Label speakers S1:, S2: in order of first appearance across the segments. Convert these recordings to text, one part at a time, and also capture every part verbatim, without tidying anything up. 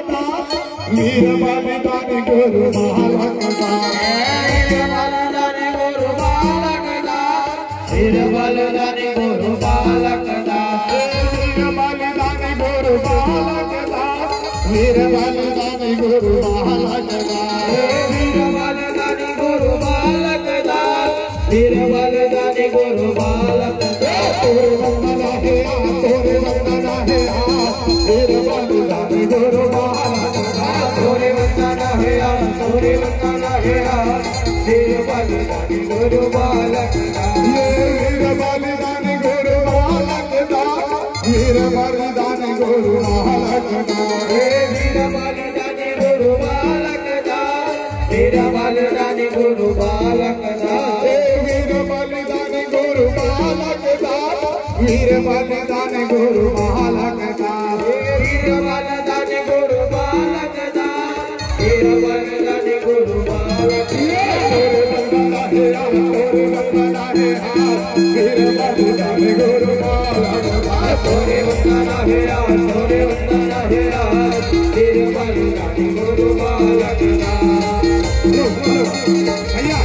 S1: दास वीर बलिदान गुरु बालक दास
S2: वीर बलिदान गुरु बालक दास वीर बलिदान गुरु बालक दास
S1: वीर बलिदान गुरु बालक दास वीर बलिदान गुरु बालक दास
S2: वीर बलिदान गुरु बालक दास वीर बलिदान गुरु बालक दास
S1: तोरे वंदना है तोरे वंदना है वीर बलिदान गुरु बालक दास
S2: तोरे वंदना है तोरे वंदना है वीर बलिदान गुरु बालक दास
S1: वीर बलिदान गुरु बालक दास वीर बलिदान गुरु बालक दास
S2: वीर बलिदान गुरु बालक दास वीर बलिदान गुरु बालक दास
S1: वीर बलिदान गुरु बालक दास वीर बलिदान गुरु बालक दास
S2: वीर बलिदान गुरु बालक दास वीर बलिदान गुरु बालक
S1: तोरे वंदना है तोरे वंदना है वीर बलिदान गुरु बालक दास
S2: तोरे वंदना है तोरे वंदना है वीर बलिदान गुरु बालक दास
S1: भैया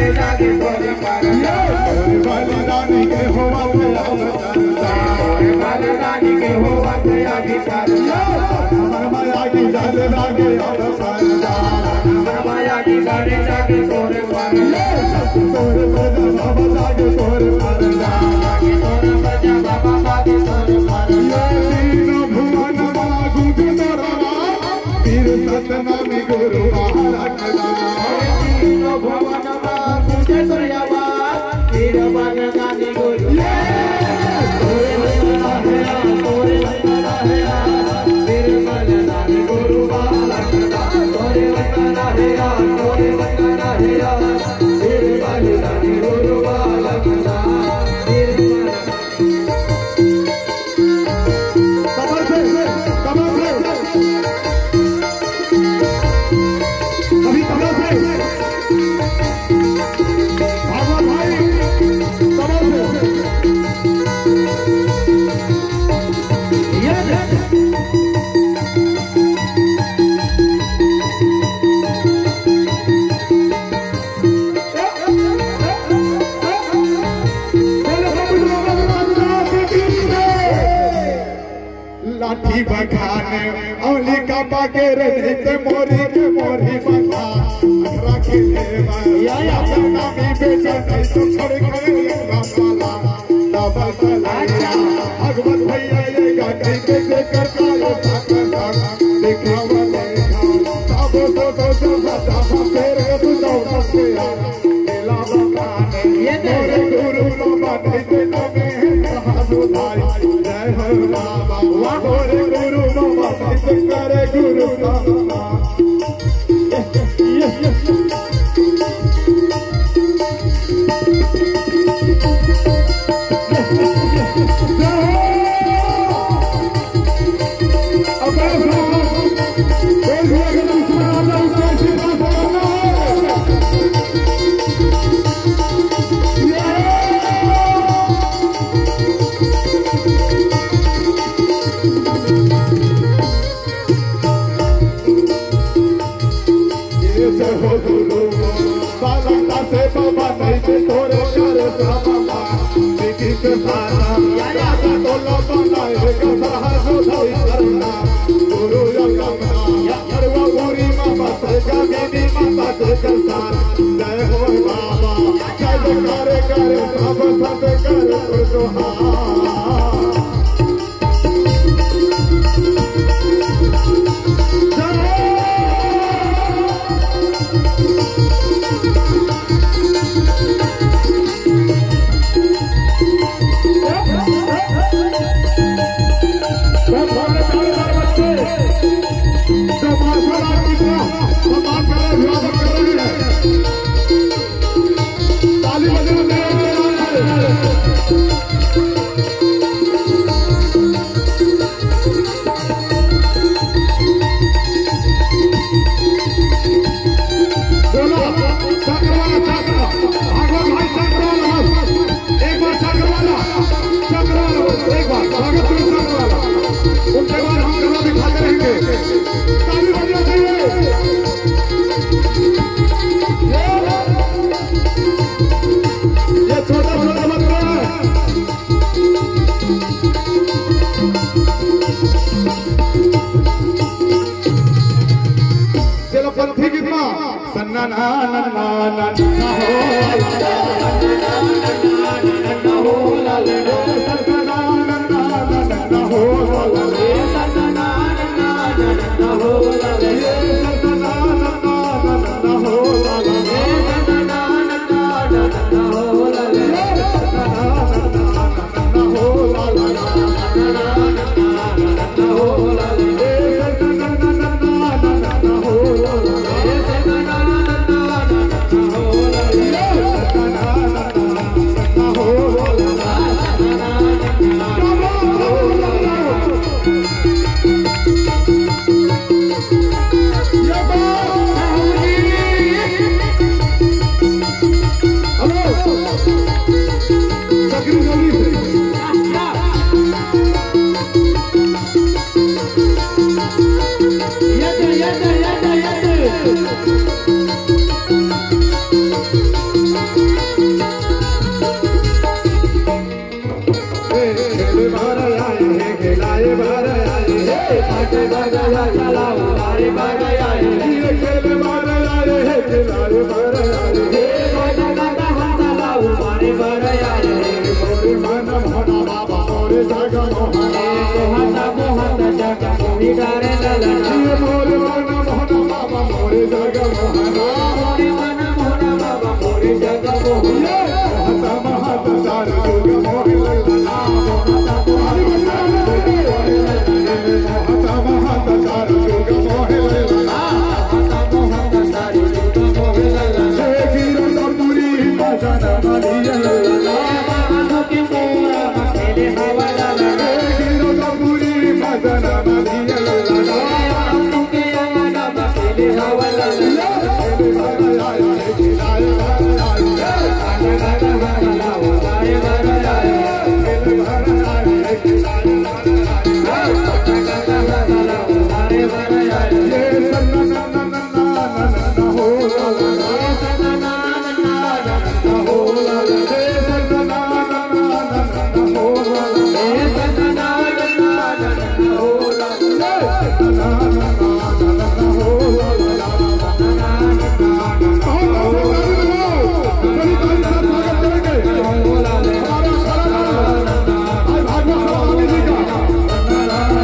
S2: जाके तोरे परदा
S1: तोरे बलिदानी के होवा तोरे
S2: बलिदानी के होवा तैयारी परदा
S1: माया की जाले लागे परदा
S2: माया की जाले लागे तोरे परदा
S1: तोरे बजा बाबा लागे तोरे परदा
S2: तोरे बजा बाबा लागे तोरे परदा
S1: तीनों भुवन मागु तोरा पीर सतनामी गुरु महाराज
S2: तीनों भुवन मागु तोरा पीर बलिदानी गुरु तोरे वंदना है तोरे वंदना है पीर बलिदानी गुरु बालकदा तोरे वंदना है तोरे वंदना है पीर बलिदानी गुरु बालकदा पीर
S1: कमर से कमर से अभी कमर से भागवत भाई कमर से
S2: ये
S1: लाठी बखाने औली का बागेर निते मोरी के मोरी बखा अखरा के लेवा या नामी बेटा नहीं तो खड़े खड़े रामवाला डबल तलाया भगवत भैया ये गाड़ी के से करता ये साथ साथ दिखावा देखा सब तो तो जो बता तेरे तू तो से केला बखाने ये तेरे गुरु लो बाटे ते नामे कहा बुधाई जय हो बाबा वाहोरे गुरु बाबा करे गुरु बाबा से बाबा नहीं से तोरे करे बाबा देखी के सारा या तो लो बनाए का सहा जो धोई करना गुरु यमना या करवा पूरी मामा से गादी माता से संसार जय हो बाबा जय करे करे सब सब करे जोहा उनके बाद हम गला दिखाते रहेंगे ताली बजा चाहिए ये छोटा छोटा बच्चा है चलो पंथी कितना सन्ना ना ना ना ना ना हो Yeah. खेल बार आए हैं खिलाए बार आए हैं
S2: आटे बजाया चलाओ बारे बारे आए
S1: ये खेल बार आए हैं खिलाए बार आए हैं
S2: बाजा गाता चलाओ बारे बारे आए
S1: मोरे मन मोहना बाबा मोरे जागा मोहना
S2: मोहता मोहता जगा कोई डारे ललना
S1: ये मोरे मन मोहना बाबा मोरे जागा मोहना
S2: मोरे मन मोहना बाबा मोरे जगा मोहना
S1: मोहता महता सारा जोग मोरे ललना मोहता महता सारा जोग मोरे ललना
S2: मोहता सारी जोग मोरे ललना
S1: गिरो सबुरी भजन मालिया ललना
S2: बाबा के मोरा खेले हवा ललना
S1: गिरो सबुरी भजन मालिया ललना
S2: बाबा के आना खेले हवा ललना
S1: खेल बार आए हैं खिलाए बार आए हैं
S2: गाता गाता चलाओ बारे बारे आए
S1: खेल बार आए हैं खिलाए बार आए हैं
S2: गाता गाता चलाओ बारे बारे आए
S1: ये सन्ना ना ना ना ना ना ना हो ला ला ला
S2: सना ना ना ना
S1: हो ला ला ये सन्ना ना ना ना ना ना हो ला ला
S2: ए सना ना ना ना हो ला
S1: ये सन्ना ना ना ना ना ना हो ला ला
S2: ना ना
S1: चली भाई साथ स्वागत करेंगे
S2: हो ला ले
S1: हमारा खड़ा भाई भागवत स्वामी जी का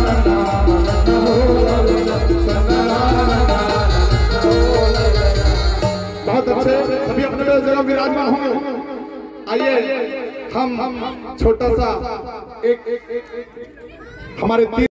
S1: बहुत अच्छे सभी अपने अपने जगह विराजमान होंगे। आइए हम छोटा सा एक हमारे